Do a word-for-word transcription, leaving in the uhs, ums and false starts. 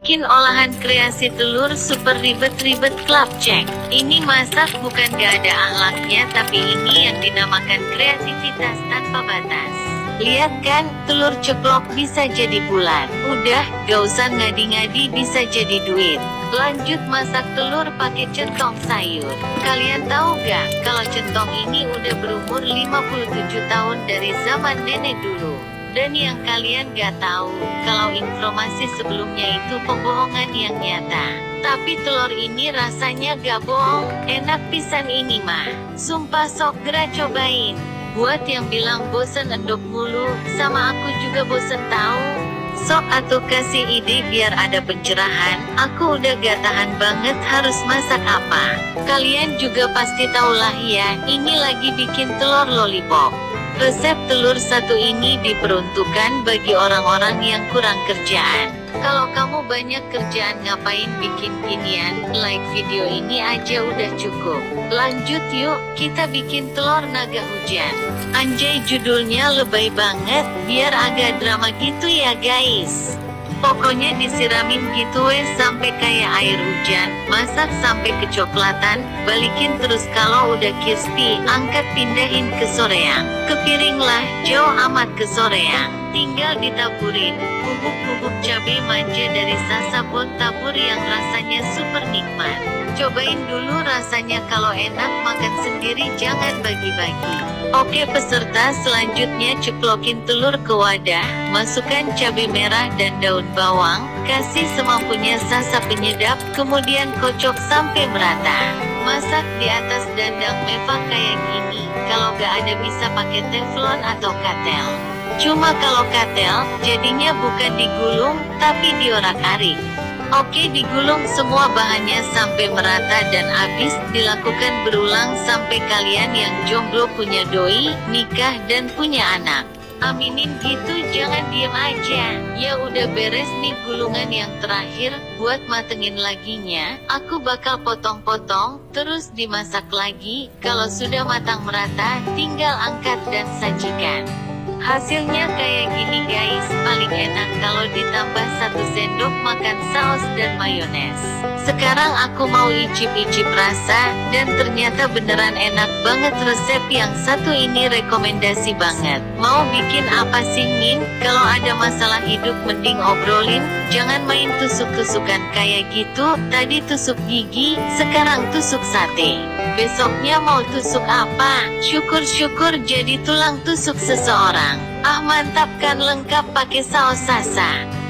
bikin olahan kreasi telur super ribet-ribet klapcek. Ini masak bukan gak ada akhlaknya, tapi ini yang dinamakan kreativitas tanpa batas. Lihat kan, telur ceplok bisa jadi bulat. Udah, gak usah ngadi-ngadi bisa jadi duit. Lanjut masak telur pakai centong sayur. Kalian tahu gak, kalau centong ini udah berumur lima puluh tujuh tahun dari zaman nenek dulu. Dan yang kalian gak tahu, kalau informasi sebelumnya itu pembohongan yang nyata. Tapi telur ini rasanya gak bohong, enak pisan ini mah. Sumpah sok gera cobain. Buat yang bilang bosen endok mulu, sama aku juga bosen tahu. Sok atuh kasih ide biar ada pencerahan, aku udah gak tahan banget harus masak apa. Kalian juga pasti tahulah ya, ini lagi bikin telur lollipop. Resep telur satu ini diperuntukkan bagi orang-orang yang kurang kerjaan. Kalau kamu banyak kerjaan ngapain bikin ginian, like video ini aja udah cukup. Lanjut yuk, kita bikin telur naga hujan. Anjay judulnya lebay banget, biar agak drama gitu ya guys. Pokoknya disiramin gitu weh sampai kayak air hujan, masak sampai kecoklatan, balikin terus kalau udah crispy, angkat pindahin ke soreang. Ke piring lah, jauh amat ke soreang. Tinggal ditaburin, bubuk-bubuk cabai manja dari Sasabon tabur yang rasanya super nikmat. Cobain dulu rasanya, kalau enak makan sendiri jangan bagi-bagi. Oke peserta selanjutnya ceplokin telur ke wadah, masukkan cabai merah dan daun bawang, kasih semampunya sasa penyedap, kemudian kocok sampai merata. Masak di atas dandang meva kayak gini, kalau gak ada bisa pakai teflon atau katel. Cuma kalau katel, jadinya bukan digulung, tapi diorak-arik. Oke digulung semua bahannya sampai merata dan habis, dilakukan berulang sampai kalian yang jomblo punya doi, nikah dan punya anak. Aminin gitu jangan diem aja. Ya udah beres nih gulungan yang terakhir, buat matengin laginya, aku bakal potong-potong, terus dimasak lagi, kalau sudah matang merata, tinggal angkat dan sajikan. Hasilnya kayak gini guys, paling enak kalau ditambah satu sendok makan saus dan mayones. Sekarang aku mau icip-icip rasa, dan ternyata beneran enak banget. Resep yang satu ini rekomendasi banget. Mau bikin apa sih Ning? Kalau ada masalah hidup mending obrolin, jangan main tusuk-tusukan kayak gitu. Tadi tusuk gigi, sekarang tusuk sate. Besoknya mau tusuk apa? Syukur-syukur jadi tulang tusuk seseorang. Ah mantap kan, lengkap pakai saus sasa.